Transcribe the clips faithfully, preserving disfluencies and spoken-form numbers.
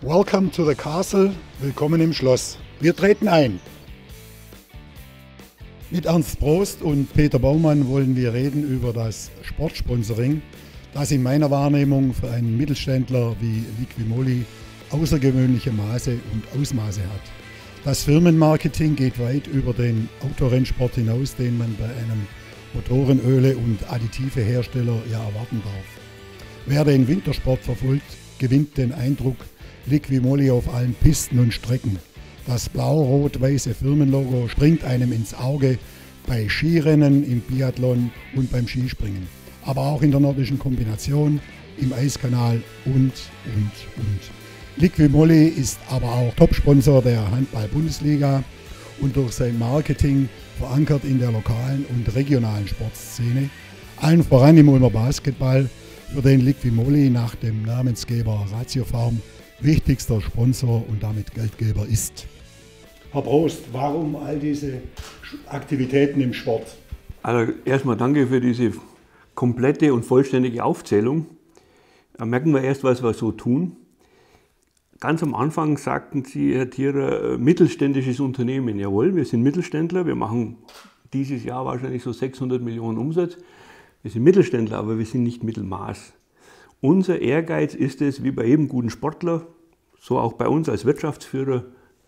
Welcome to the Castle, willkommen im Schloss. Wir treten ein. Mit Ernst Prost und Peter Baumann wollen wir reden über das Sportsponsoring, das in meiner Wahrnehmung für einen Mittelständler wie Liqui-Moly außergewöhnliche Maße und Ausmaße hat. Das Firmenmarketing geht weit über den Autorennsport hinaus, den man bei einem Motorenöle- und Additive-Hersteller ja erwarten darf. Wer den Wintersport verfolgt, gewinnt den Eindruck, Liqui-Moly auf allen Pisten und Strecken. Das blau-rot-weiße Firmenlogo springt einem ins Auge bei Skirennen, im Biathlon und beim Skispringen. Aber auch in der nordischen Kombination, im Eiskanal und, und, und. Liqui-Moly ist aber auch Topsponsor der Handball-Bundesliga und durch sein Marketing verankert in der lokalen und regionalen Sportszene, allen voran im Ulmer Basketball, für den Liqui-Moly nach dem Namensgeber Ratiofarm wichtigster Sponsor und damit Geldgeber ist. Herr Prost, warum all diese Aktivitäten im Sport? Also erstmal danke für diese komplette und vollständige Aufzählung. Da merken wir erst, was wir so tun. Ganz am Anfang sagten Sie, Herr Thierer, mittelständisches Unternehmen. Jawohl, wir sind Mittelständler, wir machen dieses Jahr wahrscheinlich so sechshundert Millionen Umsatz. Wir sind Mittelständler, aber wir sind nicht Mittelmaß. Unser Ehrgeiz ist es, wie bei jedem guten Sportler, so auch bei uns als Wirtschaftsführer,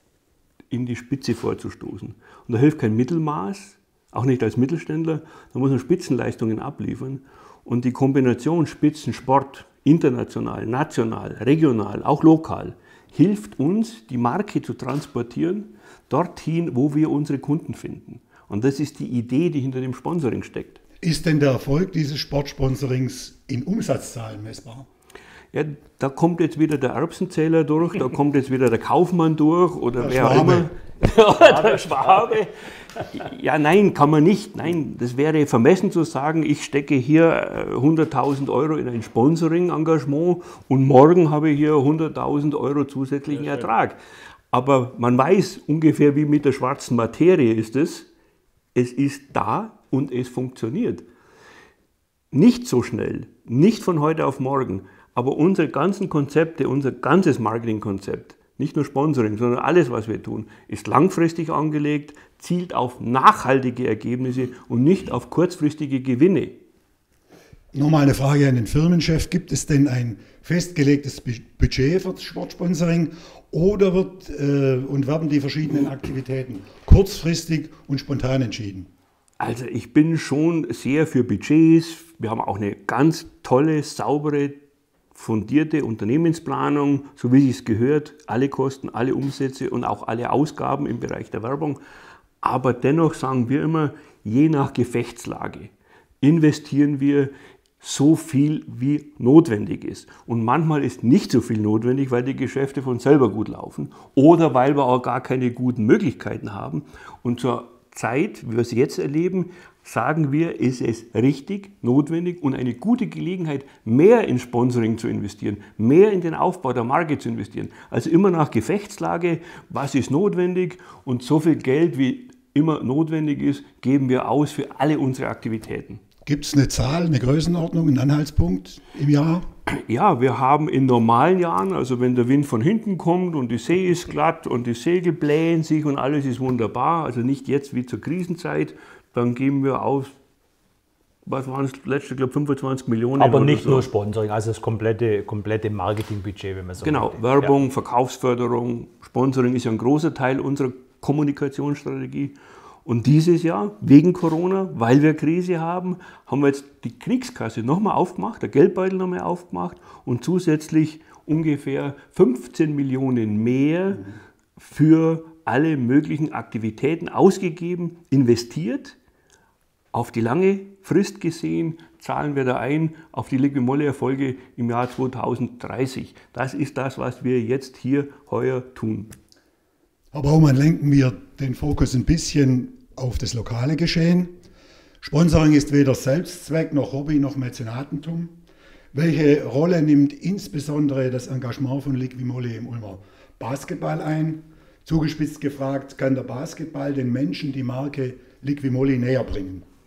in die Spitze vorzustoßen. Und da hilft kein Mittelmaß, auch nicht als Mittelständler, da muss man Spitzenleistungen abliefern. Und die Kombination Spitzensport, international, national, regional, auch lokal, hilft uns, die Marke zu transportieren, dorthin, wo wir unsere Kunden finden. Und das ist die Idee, die hinter dem Sponsoring steckt. Ist denn der Erfolg dieses Sportsponsorings in Umsatzzahlen messbar? Ja, da kommt jetzt wieder der Erbsenzähler durch, da kommt jetzt wieder der Kaufmann durch oder der wer auch immer. Der Schwabe. Ja, nein, kann man nicht. Nein, das wäre vermessen zu sagen, ich stecke hier hunderttausend Euro in ein Sponsoring-Engagement und morgen habe ich hier hunderttausend Euro zusätzlichen Ertrag. Aber man weiß ungefähr, wie mit der schwarzen Materie ist es. Es ist da und es funktioniert. Nicht so schnell, nicht von heute auf morgen, aber unsere ganzen Konzepte, unser ganzes Marketingkonzept, nicht nur Sponsoring, sondern alles, was wir tun, ist langfristig angelegt, zielt auf nachhaltige Ergebnisse und nicht auf kurzfristige Gewinne. Nochmal eine Frage an den Firmenchef. Gibt es denn ein festgelegtes Budget für das Sportsponsoring oder wird äh, und werden die verschiedenen Aktivitäten kurzfristig und spontan entschieden? Also ich bin schon sehr für Budgets. Wir haben auch eine ganz tolle, saubere, fundierte Unternehmensplanung, so wie es gehört, alle Kosten, alle Umsätze und auch alle Ausgaben im Bereich der Werbung. Aber dennoch sagen wir immer, je nach Gefechtslage investieren wir so viel, wie notwendig ist. Und manchmal ist nicht so viel notwendig, weil die Geschäfte von selber gut laufen oder weil wir auch gar keine guten Möglichkeiten haben. Und zur Zeit, wie wir es jetzt erleben, sagen wir, ist es richtig, notwendig und eine gute Gelegenheit, mehr in Sponsoring zu investieren, mehr in den Aufbau der Marke zu investieren. Also immer nach Gefechtslage, was ist notwendig und so viel Geld, wie immer notwendig ist, geben wir aus für alle unsere Aktivitäten. Gibt es eine Zahl, eine Größenordnung, einen Anhaltspunkt im Jahr? Ja, wir haben in normalen Jahren, also wenn der Wind von hinten kommt und die See ist glatt und die Segel blähen sich und alles ist wunderbar, also nicht jetzt wie zur Krisenzeit, dann geben wir aus, was waren es letzte, glaube fünfundzwanzig Millionen. Aber nicht so. nur Sponsoring, also das komplette, komplette Marketingbudget, wenn man so Genau, möchte. Werbung, Ja. Verkaufsförderung, Sponsoring ist ja ein großer Teil unserer Kommunikationsstrategie. Und dieses Jahr, wegen Corona, weil wir Krise haben, haben wir jetzt die Kriegskasse nochmal aufgemacht, der Geldbeutel nochmal aufgemacht und zusätzlich ungefähr fünfzehn Millionen mehr für alle möglichen Aktivitäten ausgegeben, investiert. Auf die lange Frist gesehen zahlen wir da ein auf die Liqui-Moly-Erfolge im Jahr zweitausenddreißig. Das ist das, was wir jetzt hier heuer tun. Herr Baumann, lenken wir den Fokus ein bisschen auf das lokale Geschehen. Sponsoring ist weder Selbstzweck noch Hobby noch Mäzenatentum. Welche Rolle nimmt insbesondere das Engagement von Liqui-Moly im Ulmer Basketball ein? Zugespitzt gefragt, kann der Basketball den Menschen die Marke Liqui-Moly näher bringen?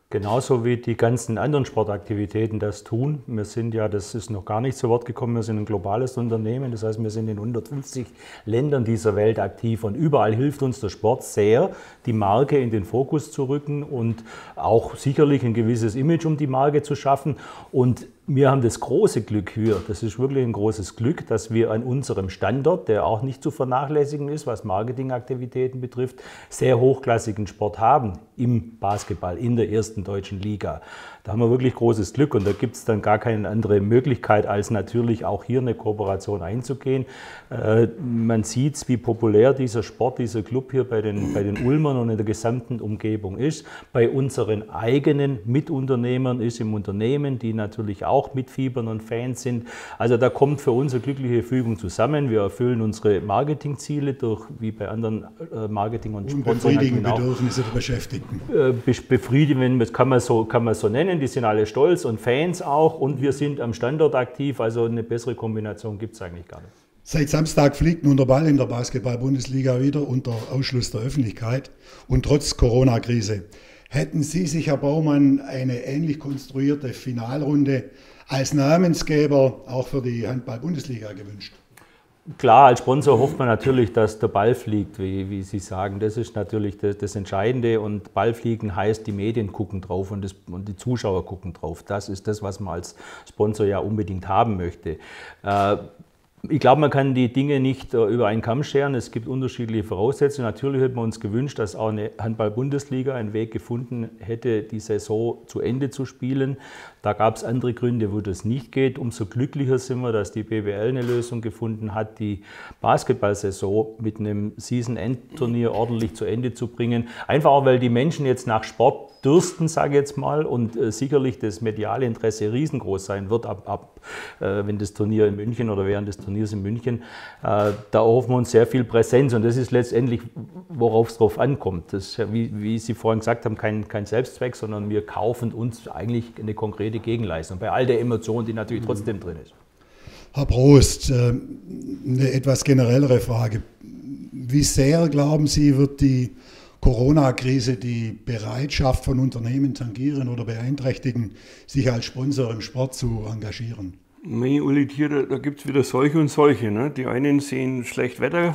Genauso wie die ganzen anderen Sportaktivitäten das tun. Wir sind ja, das ist noch gar nicht zu Wort gekommen, wir sind ein globales Unternehmen. Das heißt, wir sind in hundertfünfzig Ländern dieser Welt aktiv und überall hilft uns der Sport sehr, die Marke in den Fokus zu rücken und auch sicherlich ein gewisses Image um die Marke zu schaffen. Und wir haben das große Glück hier, das ist wirklich ein großes Glück, dass wir an unserem Standort, der auch nicht zu vernachlässigen ist, was Marketingaktivitäten betrifft, sehr hochklassigen Sport haben im Basketball, in der ersten deutschen Liga. Da haben wir wirklich großes Glück und da gibt es dann gar keine andere Möglichkeit, als natürlich auch hier eine Kooperation einzugehen. Äh, man sieht, wie populär dieser Sport, dieser Club hier bei den, bei den Ulmern und in der gesamten Umgebung ist. Bei unseren eigenen Mitunternehmern ist im Unternehmen, die natürlich auch mitfiebern und Fans sind. Also da kommt für uns eine glückliche Fügung zusammen. Wir erfüllen unsere Marketingziele durch, wie bei anderen äh, Marketing- und Sponsoring. Befriedigen Bedürfnisse der Beschäftigten. Äh, befriedigen, das kann man so, kann man so nennen. Die sind alle stolz und Fans auch und wir sind am Standort aktiv, also eine bessere Kombination gibt es eigentlich gar nicht. Seit Samstag fliegt nun der Ball in der Basketball-Bundesliga wieder unter Ausschluss der Öffentlichkeit und trotz Corona-Krise. Hätten Sie sich, Herr Baumann, eine ähnlich konstruierte Finalrunde als Namensgeber auch für die Handball-Bundesliga gewünscht? Klar, als Sponsor hofft man natürlich, dass der Ball fliegt, wie, wie Sie sagen. Das ist natürlich das, das Entscheidende und Ballfliegen heißt, die Medien gucken drauf und, das, und die Zuschauer gucken drauf. Das ist das, was man als Sponsor ja unbedingt haben möchte. Äh, Ich glaube, man kann die Dinge nicht uh, über einen Kamm scheren. Es gibt unterschiedliche Voraussetzungen. Natürlich hätten wir uns gewünscht, dass auch eine Handball-Bundesliga einen Weg gefunden hätte, die Saison zu Ende zu spielen. Da gab es andere Gründe, wo das nicht geht. Umso glücklicher sind wir, dass die B W L eine Lösung gefunden hat, die Basketball-Saison mit einem Season-End-Turnier ordentlich zu Ende zu bringen. Einfach auch, weil die Menschen jetzt nach Sport dürsten, sage ich jetzt mal, und äh, sicherlich das mediale Interesse riesengroß sein wird, ab, ab äh, wenn das Turnier in München oder während des Turniers in München, äh, da erhoffen wir uns sehr viel Präsenz und das ist letztendlich, worauf es drauf ankommt. Das ist ja, wie, wie Sie vorhin gesagt haben, kein, kein Selbstzweck, sondern wir kaufen uns eigentlich eine konkrete Gegenleistung, bei all der Emotion, die natürlich trotzdem drin ist. Herr Prost, äh, eine etwas generellere Frage. Wie sehr, glauben Sie, wird die Corona-Krise die Bereitschaft von Unternehmen tangieren oder beeinträchtigen, sich als Sponsor im Sport zu engagieren? Meine Uli Tiere, da gibt es wieder solche und solche. Ne? Die einen sehen schlecht Wetter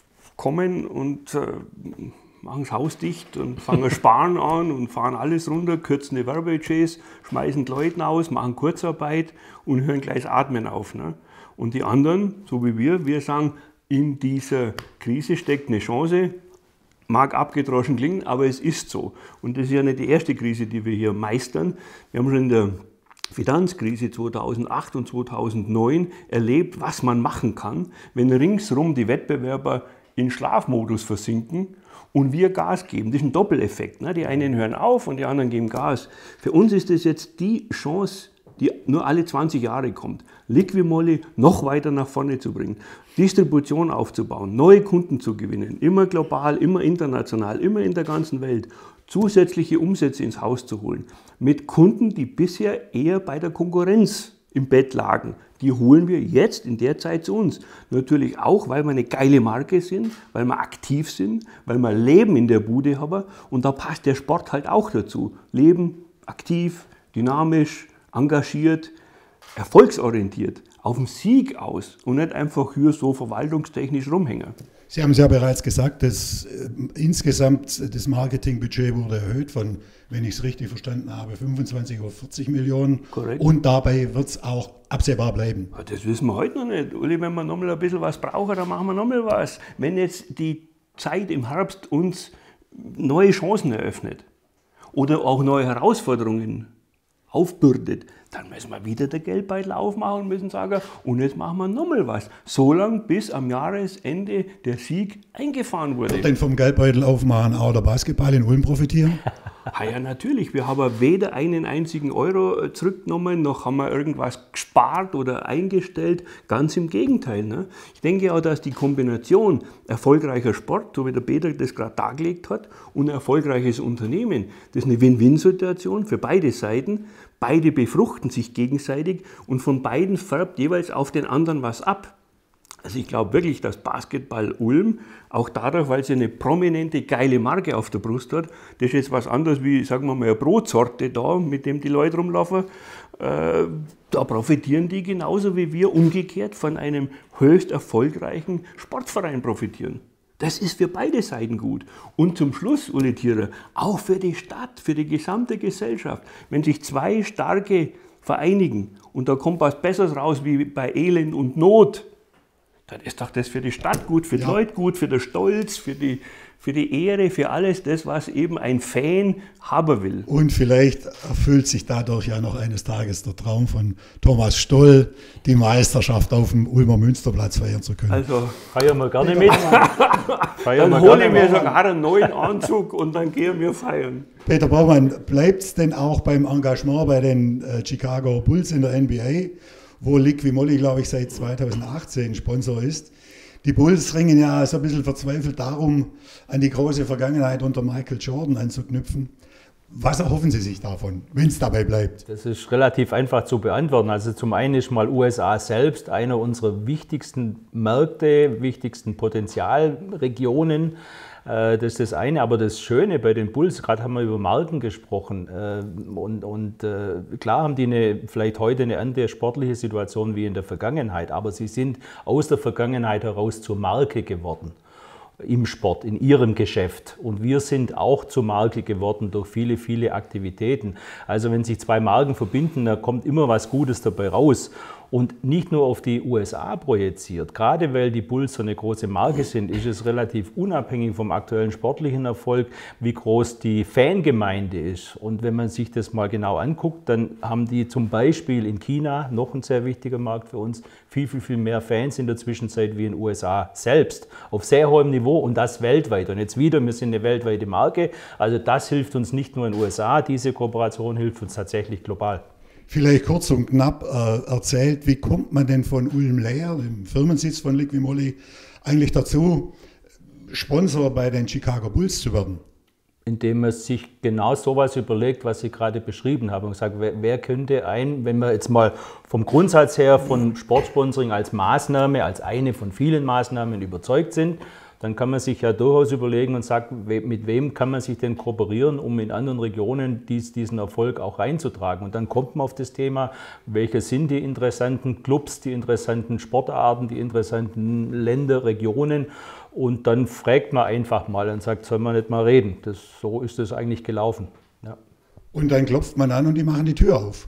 kommen und äh, machen das Haus dicht und fangen Sparen an und fahren alles runter, kürzen die Werbebudgets, schmeißen die Leute aus, machen Kurzarbeit und hören gleich das Atmen auf. Ne? Und die anderen, so wie wir, wir sagen, in dieser Krise steckt eine Chance. Mag abgedroschen klingen, aber es ist so. Und das ist ja nicht die erste Krise, die wir hier meistern. Wir haben schon in der Finanzkrise zweitausendacht und zweitausendneun erlebt, was man machen kann, wenn ringsherum die Wettbewerber in Schlafmodus versinken und wir Gas geben. Das ist ein Doppeleffekt. Ne? Die einen hören auf und die anderen geben Gas. Für uns ist das jetzt die Chance, die nur alle zwanzig Jahre kommt, Liqui-Moly noch weiter nach vorne zu bringen, Distribution aufzubauen, neue Kunden zu gewinnen, immer global, immer international, immer in der ganzen Welt, zusätzliche Umsätze ins Haus zu holen, mit Kunden, die bisher eher bei der Konkurrenz im Bett lagen. Die holen wir jetzt in der Zeit zu uns. Natürlich auch, weil wir eine geile Marke sind, weil wir aktiv sind, weil wir Leben in der Bude haben und da passt der Sport halt auch dazu. Leben, aktiv, dynamisch, engagiert, erfolgsorientiert, auf den Sieg aus und nicht einfach hier so verwaltungstechnisch rumhängen. Sie haben es ja bereits gesagt, dass äh, insgesamt das Marketingbudget wurde erhöht von, wenn ich es richtig verstanden habe, fünfundzwanzig auf vierzig Millionen. Korrekt. Und dabei wird es auch absehbar bleiben. Das wissen wir heute noch nicht. Uli, wenn wir noch mal ein bisschen was brauchen, dann machen wir noch mal was. Wenn jetzt die Zeit im Herbst uns neue Chancen eröffnet oder auch neue Herausforderungen aufbürdet, dann müssen wir wieder den Geldbeutel aufmachen und müssen sagen, und jetzt machen wir nochmal was. So lange, bis am Jahresende der Sieg eingefahren wurde. Wird denn vom Geldbeutel aufmachen auch der Basketball in Ulm profitieren? Ah ja, natürlich. Wir haben weder einen einzigen Euro zurückgenommen, noch haben wir irgendwas gespart oder eingestellt. Ganz im Gegenteil. Ne? Ich denke auch, dass die Kombination erfolgreicher Sport, so wie der Peter das gerade dargelegt hat, und ein erfolgreiches Unternehmen, das ist eine Win-Win-Situation für beide Seiten. Beide befruchten sich gegenseitig und von beiden färbt jeweils auf den anderen was ab. Also ich glaube wirklich, dass Basketball Ulm, auch dadurch, weil sie eine prominente, geile Marke auf der Brust hat, das ist jetzt was anderes wie, sagen wir mal, eine Brotsorte da, mit dem die Leute rumlaufen, äh, da profitieren die genauso wie wir umgekehrt von einem höchst erfolgreichen Sportverein profitieren. Das ist für beide Seiten gut. Und zum Schluss, Uli Thierer, auch für die Stadt, für die gesamte Gesellschaft, wenn sich zwei starke vereinigen und da kommt was Besseres raus wie bei Elend und Not, dann ist doch das für die Stadt gut, für die ja. Leute gut, für den Stolz, für die, für die Ehre, für alles das, was eben ein Fan haben will. Und vielleicht erfüllt sich dadurch ja noch eines Tages der Traum von Thomas Stoll, die Meisterschaft auf dem Ulmer Münsterplatz feiern zu können. Also feiern wir gerne mit. Feiern dann hole ich mir sogar einen neuen Anzug und dann gehen wir feiern. Peter Baumann, bleibt es denn auch beim Engagement bei den äh, Chicago Bulls in der N B A, wo Liqui-Moly, glaube ich, seit zweitausendachtzehn Sponsor ist? Die Bulls ringen ja so ein bisschen verzweifelt darum, an die große Vergangenheit unter Michael Jordan anzuknüpfen. Was erhoffen Sie sich davon, wenn es dabei bleibt? Das ist relativ einfach zu beantworten. Also zum einen ist mal U S A selbst einer unserer wichtigsten Märkte, wichtigsten Potenzialregionen. Das ist das eine, aber das Schöne bei den Bulls, gerade haben wir über Marken gesprochen und, und klar haben die eine, vielleicht heute eine andere sportliche Situation wie in der Vergangenheit, aber sie sind aus der Vergangenheit heraus zur Marke geworden im Sport, in ihrem Geschäft. Und wir sind auch zur Marke geworden durch viele, viele Aktivitäten. Also wenn sich zwei Marken verbinden, da kommt immer was Gutes dabei raus. Und nicht nur auf die U S A projiziert. Gerade weil die Bulls so eine große Marke sind, ist es relativ unabhängig vom aktuellen sportlichen Erfolg, wie groß die Fangemeinde ist. Und wenn man sich das mal genau anguckt, dann haben die zum Beispiel in China, noch ein sehr wichtiger Markt für uns, viel, viel, viel mehr Fans in der Zwischenzeit wie in den U S A selbst. Auf sehr hohem Niveau und das weltweit. Und jetzt wieder, wir sind eine weltweite Marke. Also das hilft uns nicht nur in den U S A, diese Kooperation hilft uns tatsächlich global. Vielleicht kurz und knapp äh, erzählt, wie kommt man denn von Ulm-Leer, dem Firmensitz von Liqui-Moly, eigentlich dazu, Sponsor bei den Chicago Bulls zu werden? Indem man sich genau sowas überlegt, was Sie gerade beschrieben haben und sagt, wer, wer könnte ein, wenn wir jetzt mal vom Grundsatz her von Sportsponsoring als Maßnahme, als eine von vielen Maßnahmen überzeugt sind, dann kann man sich ja durchaus überlegen und sagen, mit wem kann man sich denn kooperieren, um in anderen Regionen dies, diesen Erfolg auch reinzutragen. Und dann kommt man auf das Thema, welche sind die interessanten Clubs, die interessanten Sportarten, die interessanten Länder, Regionen. Und dann fragt man einfach mal und sagt, soll man nicht mal reden. Das, so ist das eigentlich gelaufen. Ja. Und dann klopft man an und die machen die Tür auf.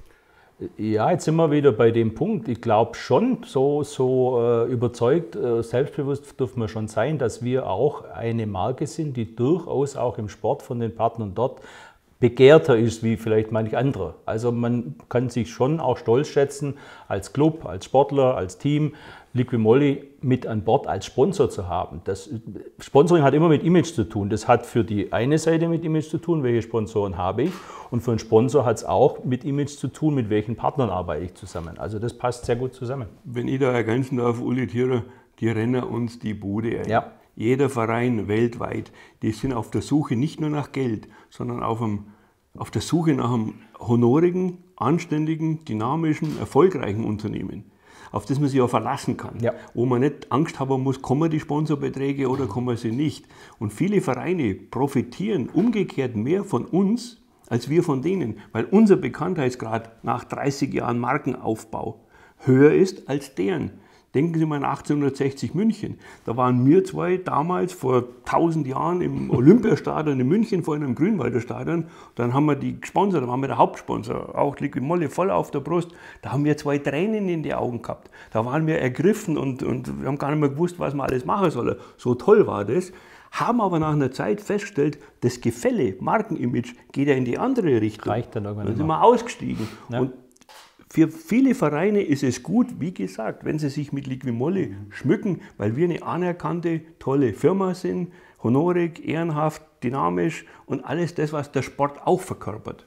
Ja, jetzt sind wir wieder bei dem Punkt. Ich glaube schon, so, so äh, überzeugt, äh, selbstbewusst dürfen wir schon sein, dass wir auch eine Marke sind, die durchaus auch im Sport von den Partnern dort begehrter ist wie vielleicht manch anderer. Also man kann sich schon auch stolz schätzen, als Club, als Sportler, als Team, Liqui-Moly mit an Bord als Sponsor zu haben. Das Sponsoring hat immer mit Image zu tun. Das hat für die eine Seite mit Image zu tun, welche Sponsoren habe ich. Und für einen Sponsor hat es auch mit Image zu tun, mit welchen Partnern arbeite ich zusammen. Also das passt sehr gut zusammen. Wenn ich da ergänzen darf, Uli Thierer, die rennen uns die Bude ein. Ja. Jeder Verein weltweit, die sind auf der Suche nicht nur nach Geld, sondern auf, einem, auf der Suche nach einem honorigen, anständigen, dynamischen, erfolgreichen Unternehmen, auf das man sich auch verlassen kann, ja. Wo man nicht Angst haben muss, kommen die Sponsorbeträge oder kommen sie nicht. Und viele Vereine profitieren umgekehrt mehr von uns, als wir von denen, weil unser Bekanntheitsgrad nach dreißig Jahren Markenaufbau höher ist als deren. Denken Sie mal an achtzehnhundertsechzig München. Da waren wir zwei damals vor tausend Jahren im Olympiastadion in München, vorhin im Grünwalder Stadion. Dann haben wir die gesponsert, da waren wir der Hauptsponsor, auch Liqui-Moly voll auf der Brust. Da haben wir zwei Tränen in die Augen gehabt. Da waren wir ergriffen und, und wir haben gar nicht mehr gewusst, was wir alles machen sollen. So toll war das. Haben aber nach einer Zeit festgestellt, das Gefälle, Markenimage, geht ja in die andere Richtung. Reicht dann irgendwann. Dann sind wir ausgestiegen. Ja. Und für viele Vereine ist es gut, wie gesagt, wenn sie sich mit Liqui-Moly schmücken, weil wir eine anerkannte, tolle Firma sind, honorig, ehrenhaft, dynamisch und alles das, was der Sport auch verkörpert.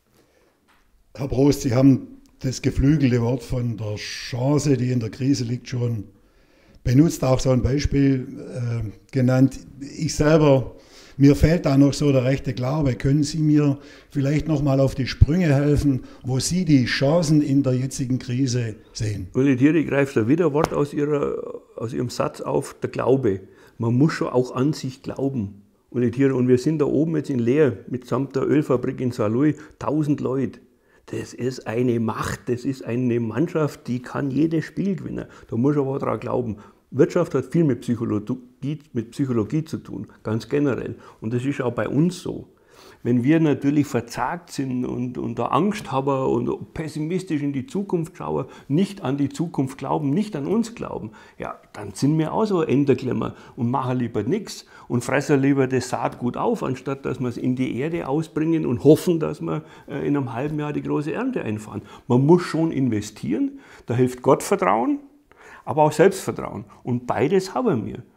Herr Brost, Sie haben das geflügelte Wort von der Chance, die in der Krise liegt, schon benutzt, auch so ein Beispiel äh, genannt. Ich selber Mir fehlt da noch so der rechte Glaube. Können Sie mir vielleicht noch mal auf die Sprünge helfen, wo Sie die Chancen in der jetzigen Krise sehen? Uli Thiere greift da wieder ein Wort aus, ihrer, aus Ihrem Satz auf, der Glaube. Man muss schon auch an sich glauben. Uli Thiere, und wir sind da oben jetzt in Leer mitsamt der Ölfabrik in Saarlouis, tausend Leute. Das ist eine Macht, das ist eine Mannschaft, die kann jedes Spiel gewinnen. Da muss man aber daran glauben. Wirtschaft hat viel mit Psychologie, mit Psychologie zu tun, ganz generell. Und das ist auch bei uns so. Wenn wir natürlich verzagt sind und, und da Angst haben und pessimistisch in die Zukunft schauen, nicht an die Zukunft glauben, nicht an uns glauben, ja, dann sind wir auch so Enderklemmer und machen lieber nichts und fressen lieber das Saatgut auf, anstatt dass wir es in die Erde ausbringen und hoffen, dass wir in einem halben Jahr die große Ernte einfahren. Man muss schon investieren, da hilft Gottvertrauen, aber auch Selbstvertrauen. Und beides haben wir.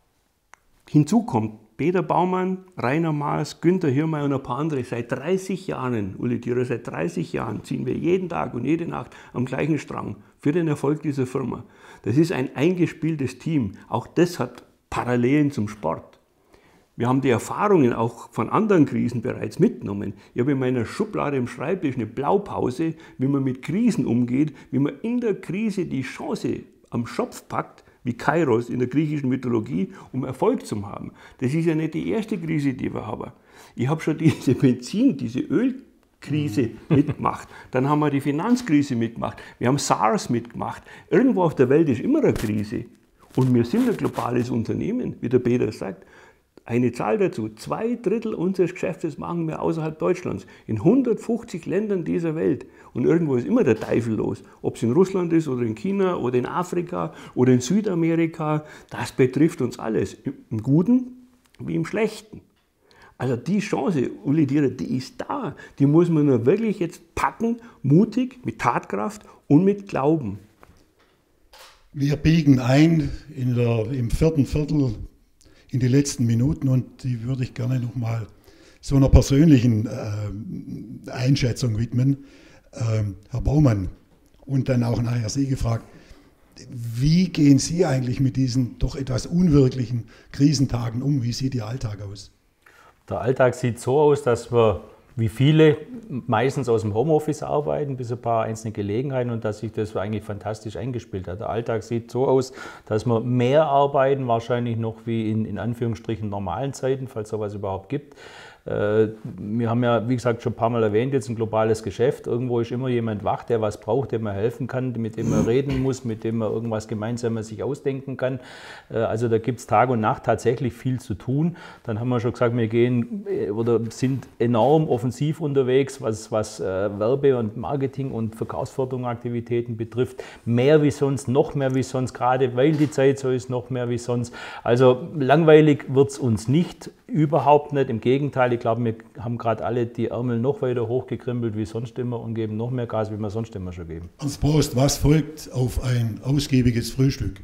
Hinzu kommt Peter Baumann, Rainer Maas, Günther Hirmay und ein paar andere. Seit dreißig Jahren, Uli Thiere, seit dreißig Jahren ziehen wir jeden Tag und jede Nacht am gleichen Strang für den Erfolg dieser Firma. Das ist ein eingespieltes Team. Auch das hat Parallelen zum Sport. Wir haben die Erfahrungen auch von anderen Krisen bereits mitgenommen. Ich habe in meiner Schublade im Schreibtisch eine Blaupause, wie man mit Krisen umgeht, wie man in der Krise die Chance am Schopf packt, wie Kairos in der griechischen Mythologie, um Erfolg zu haben. Das ist ja nicht die erste Krise, die wir haben. Ich habe schon diese Benzin-, diese Ölkrise mitgemacht. Dann haben wir die Finanzkrise mitgemacht. Wir haben SARS mitgemacht. Irgendwo auf der Welt ist immer eine Krise. Und wir sind ein globales Unternehmen, wie der Peter sagt. Eine Zahl dazu, zwei Drittel unseres Geschäftes machen wir außerhalb Deutschlands, in hundertfünfzig Ländern dieser Welt. Und irgendwo ist immer der Teufel los, ob es in Russland ist oder in China oder in Afrika oder in Südamerika, das betrifft uns alles, im Guten wie im Schlechten. Also die Chance, Uli Thiere, die ist da, die muss man nur wirklich jetzt packen, mutig, mit Tatkraft und mit Glauben. Wir biegen ein in der, im vierten Viertel in die letzten Minuten und die würde ich gerne nochmal so einer persönlichen äh, Einschätzung widmen. Ähm, Herr Baumann, und dann auch nachher Sie gefragt, wie gehen Sie eigentlich mit diesen doch etwas unwirklichen Krisentagen um? Wie sieht Ihr Alltag aus? Der Alltag sieht so aus, dass wir wie viele meistens aus dem Homeoffice arbeiten, bis ein paar einzelne Gelegenheiten und dass sich das eigentlich fantastisch eingespielt hat. Der Alltag sieht so aus, dass wir mehr arbeiten, wahrscheinlich noch wie in, in Anführungsstrichen normalen Zeiten, falls es sowas überhaupt gibt. Wir haben ja, wie gesagt, schon ein paar Mal erwähnt, jetzt ein globales Geschäft. Irgendwo ist immer jemand wach, der was braucht, dem man helfen kann, mit dem man reden muss, mit dem man irgendwas Gemeinsames sich ausdenken kann. Also da gibt es Tag und Nacht tatsächlich viel zu tun. Dann haben wir schon gesagt, wir gehen oder sind enorm offensiv unterwegs, was, was Werbe- und Marketing- und Verkaufsförderungsaktivitäten betrifft. Mehr wie sonst, noch mehr wie sonst, gerade weil die Zeit so ist, noch mehr wie sonst. Also langweilig wird es uns nicht, überhaupt nicht, im Gegenteil. Ich glaube, wir haben gerade alle die Ärmel noch weiter hochgekrempelt wie sonst immer und geben noch mehr Gas, wie wir sonst immer schon geben. Ernst Prost, was folgt auf ein ausgiebiges Frühstück?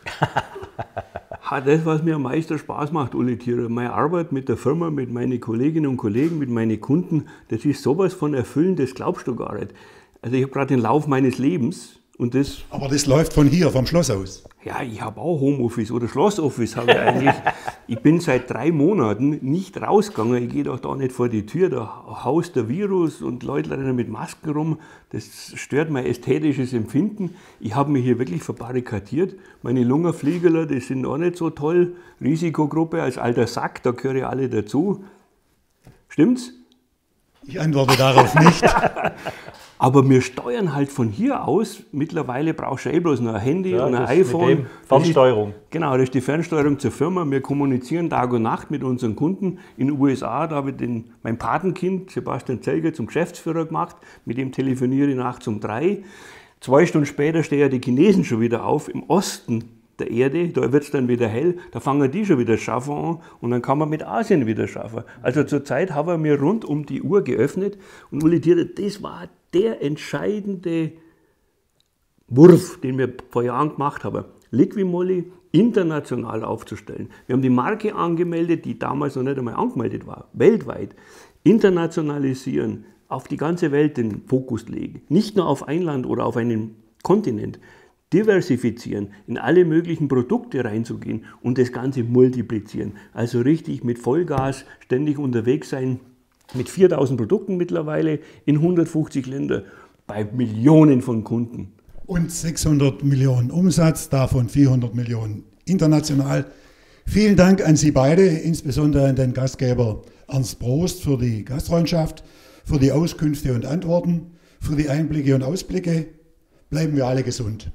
Das, was mir am meisten Spaß macht, Uli Thiere, meine Arbeit mit der Firma, mit meinen Kolleginnen und Kollegen, mit meinen Kunden, das ist sowas von erfüllend, das glaubst du gar nicht. Also ich habe gerade den Lauf meines Lebens. Und das, aber das läuft von hier, vom Schloss aus? Ja, ich habe auch Homeoffice oder Schlossoffice habe ich eigentlich. Ich bin seit drei Monaten nicht rausgegangen. Ich gehe doch da nicht vor die Tür. Da haust der Virus und Leute rennen mit Masken rum. Das stört mein ästhetisches Empfinden. Ich habe mich hier wirklich verbarrikadiert. Meine Lungenfliegerler, die sind auch nicht so toll. Risikogruppe als alter Sack, da gehöre ich alle dazu. Stimmt's? Ich antworte darauf nicht. Aber wir steuern halt von hier aus. Mittlerweile brauchst du eh bloß noch ein Handy ja, und ein iPhone. Mit dem Fernsteuerung. Ist, genau, das ist die Fernsteuerung zur Firma. Wir kommunizieren Tag und Nacht mit unseren Kunden. In den U S A, da habe ich den, mein Patenkind Sebastian Zelger zum Geschäftsführer gemacht. Mit dem telefoniere ich nachts um drei. Zwei Stunden später stehen die Chinesen schon wieder auf im Osten der Erde, da wird es dann wieder hell, da fangen die schon wieder schaffen an und dann kann man mit Asien wieder schaffen. Also zurzeit haben wir rund um die Uhr geöffnet und Uli Thiere, das war der entscheidende Wurf, den wir vor Jahren gemacht haben. Liquimolli international aufzustellen. Wir haben die Marke angemeldet, die damals noch nicht einmal angemeldet war, weltweit. Internationalisieren, auf die ganze Welt den Fokus legen, nicht nur auf ein Land oder auf einen Kontinent. diversifizieren, in alle möglichen Produkte reinzugehen und das Ganze multiplizieren. Also richtig mit Vollgas ständig unterwegs sein, mit viertausend Produkten mittlerweile in hundertfünfzig Ländern, bei Millionen von Kunden. Und sechshundert Millionen Umsatz, davon vierhundert Millionen international. Vielen Dank an Sie beide, insbesondere an den Gastgeber Ernst Prost für die Gastfreundschaft, für die Auskünfte und Antworten, für die Einblicke und Ausblicke. Bleiben wir alle gesund.